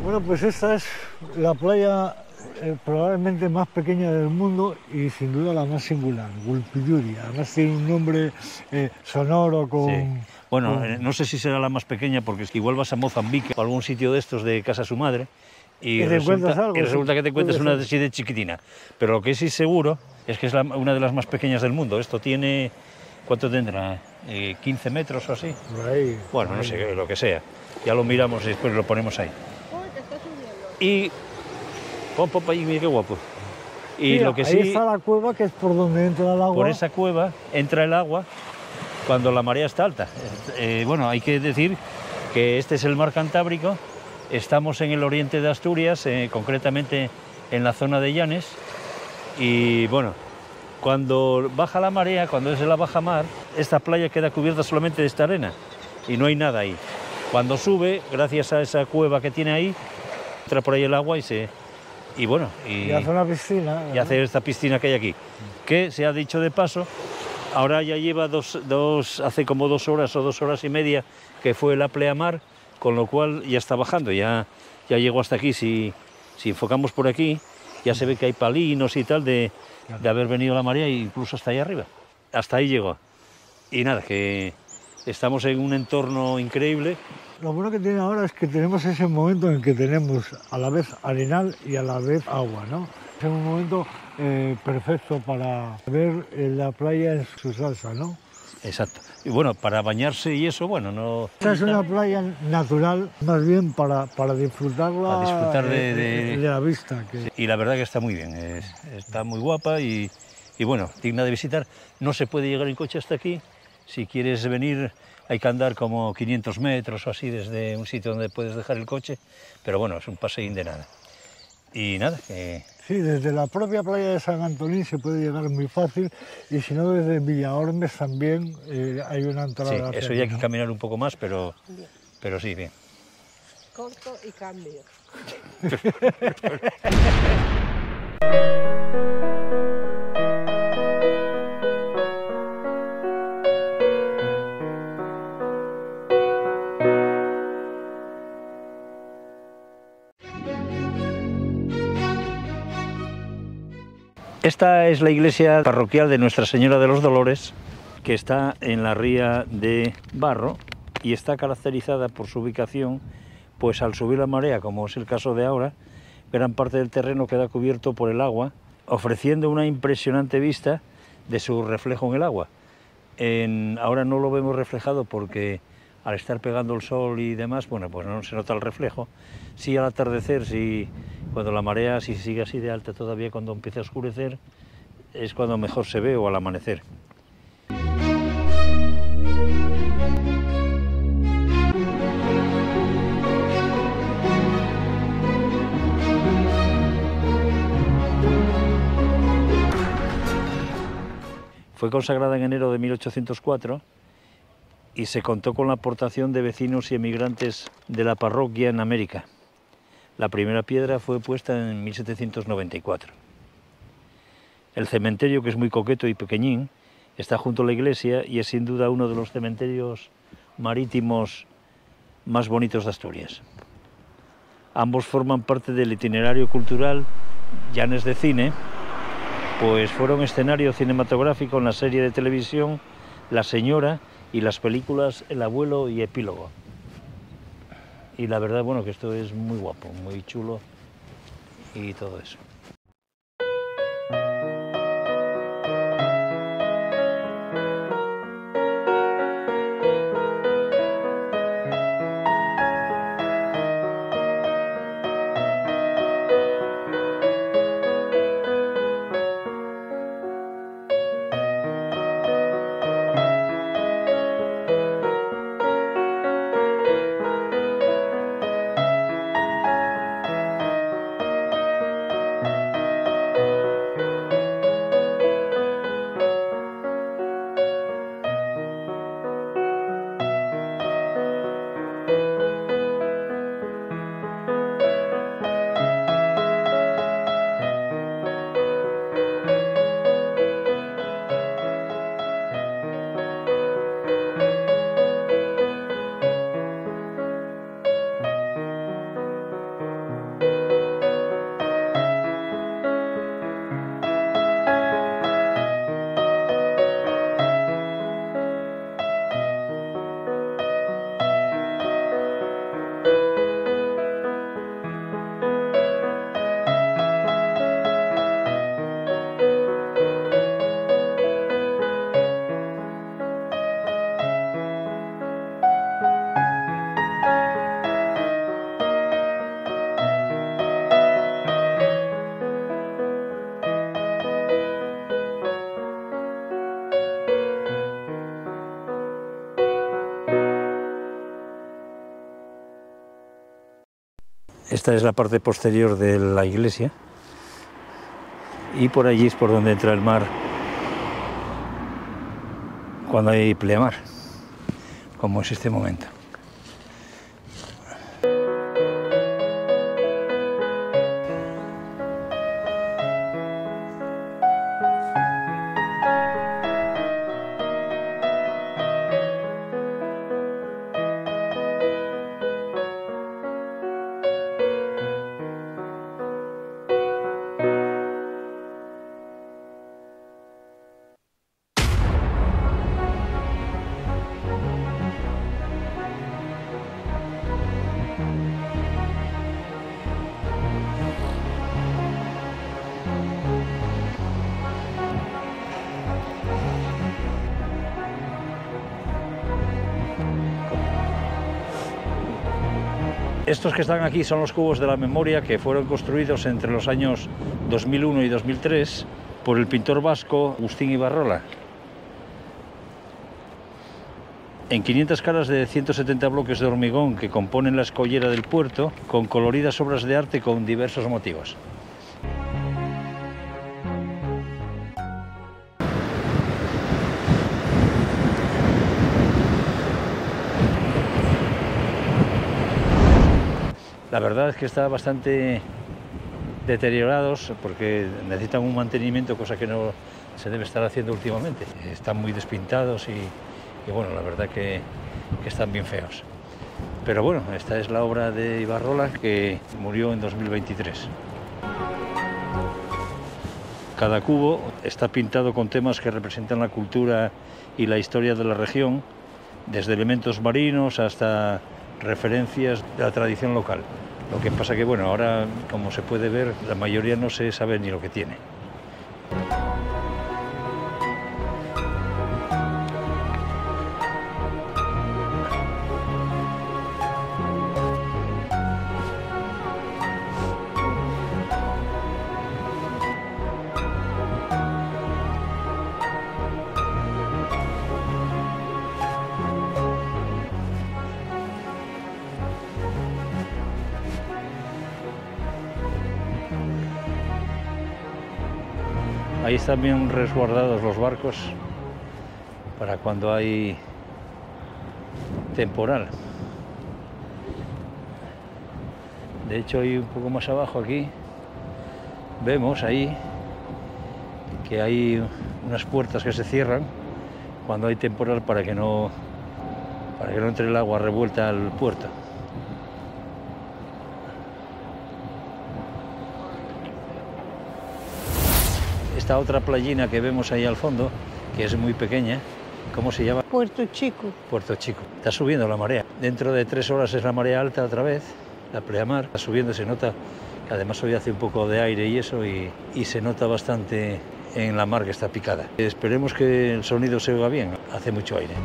Bueno, pues esta es la playa probablemente más pequeña del mundo y sin duda la más singular, Gulpiyuri. Además tiene un nombre sonoro con... Sí. Bueno, no sé si será la más pequeña porque es que igual vas a Mozambique o algún sitio de estos de casa a su madre y resulta que te encuentras una así de chiquitina. Pero lo que sí seguro es que es una de las más pequeñas del mundo. Esto tiene... ¿Cuánto tendrá? ¿15 metros o así? Ahí, bueno, no sé, lo que sea. Ya lo miramos y después lo ponemos ahí. Y... ahí, mira qué guapo. Y sí, lo que ahí sí... está la cueva, que es por donde entra el agua. Por esa cueva entra el agua cuando la marea está alta. Bueno, hay que decir que este es el mar Cantábrico. Estamos en el oriente de Asturias, concretamente en la zona de Llanes. Y bueno, cuando baja la marea, cuando es de la bajamar, esta playa queda cubierta solamente de esta arena y no hay nada ahí. Cuando sube, gracias a esa cueva que tiene ahí, entra por ahí el agua y se... Y bueno, y hace una piscina. Y hace esta piscina que hay aquí, que se ha dicho de paso, ahora ya lleva hace como 2 horas o 2 horas y media que fue la pleamar, con lo cual ya está bajando, ya llegó hasta aquí. Si enfocamos por aquí, ya se ve que hay palinos y tal de haber venido la marea, incluso hasta ahí arriba. Hasta ahí llegó. Y nada, que estamos en un entorno increíble. Lo bueno que tiene ahora es que tenemos ese momento en que tenemos a la vez arenal y a la vez agua, ¿no? Es un momento perfecto para ver la playa en su salsa, ¿no? Exacto. Y bueno, para bañarse y eso, bueno, no... Esta es una playa natural, más bien para disfrutarla, para disfrutar de la vista. Que... Sí, y la verdad que está muy bien, está muy guapa y bueno, digna de visitar. No se puede llegar en coche hasta aquí. Si quieres venir hay que andar como 500 metros o así desde un sitio donde puedes dejar el coche, pero bueno, es un paseín de nada. Y nada, que... Sí, desde la propia playa de San Antonín se puede llegar muy fácil y si no desde Villaormes también hay una entrada. Sí, eso ya hay que caminar un poco más, pero sí, bien. Corto y cambio. Esta es la iglesia parroquial de Nuestra Señora de los Dolores, que está en la ría de Barro y está caracterizada por su ubicación, pues al subir la marea, como es el caso de ahora, gran parte del terreno queda cubierto por el agua, ofreciendo una impresionante vista de su reflejo en el agua. Ahora no lo vemos reflejado porque al estar pegando el sol y demás, bueno, pues no se nota el reflejo. Sí, al atardecer, sí, cuando la marea si sigue así de alta todavía, cuando empieza a oscurecer, es cuando mejor se ve, o al amanecer. Fue consagrada en enero de 1804 y se contó con la aportación de vecinos y emigrantes de la parroquia en América. La primera piedra fue puesta en 1794. El cementerio, que es muy coqueto y pequeñín, está junto a la iglesia y es sin duda uno de los cementerios marítimos más bonitos de Asturias. Ambos forman parte del itinerario cultural Llanes de Cine, pues fueron escenario cinematográfico en la serie de televisión La Señora y las películas El Abuelo y Epílogo. Y la verdad, bueno, que esto es muy guapo, muy chulo y todo eso. Esta es la parte posterior de la iglesia y por allí es por donde entra el mar cuando hay pleamar, como es este momento. Estos que están aquí son los cubos de la memoria que fueron construidos entre los años 2001 y 2003 por el pintor vasco Agustín Ibarrola. En 500 caras de 170 bloques de hormigón que componen la escollera del puerto, con coloridas obras de arte con diversos motivos. La verdad es que están bastante deteriorados porque necesitan un mantenimiento, cosa que no se debe estar haciendo últimamente. Están muy despintados y bueno, la verdad que están bien feos. Pero bueno, esta es la obra de Ibarrola, que murió en 2023. Cada cubo está pintado con temas que representan la cultura y la historia de la región, desde elementos marinos hasta referencias de la tradición local. Lo que pasa que, bueno, ahora, como se puede ver, la mayoría no se sabe ni lo que tiene. Ahí están bien resguardados los barcos para cuando hay temporal. De hecho, ahí un poco más abajo aquí vemos ahí que hay unas puertas que se cierran cuando hay temporal para que no entre el agua revuelta al puerto. Esta otra playina que vemos ahí al fondo, que es muy pequeña, ¿cómo se llama? Puerto Chico. Puerto Chico. Está subiendo la marea. Dentro de 3 horas es la marea alta otra vez, la pleamar. Está subiendo, se nota, que además hoy hace un poco de aire y eso, y se nota bastante en la mar que está picada. Esperemos que el sonido se oiga bien, hace mucho aire.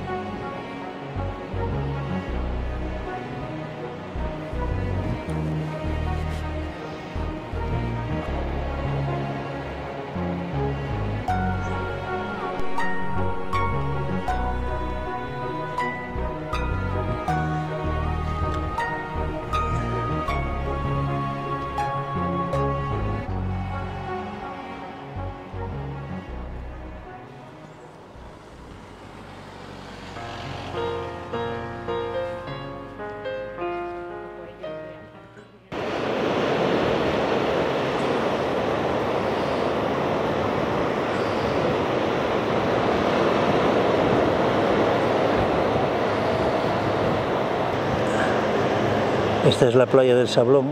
Esta es la playa del Sablón.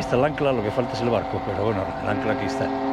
está el ancla, lo que falta es el barco, pero bueno, el ancla aquí está.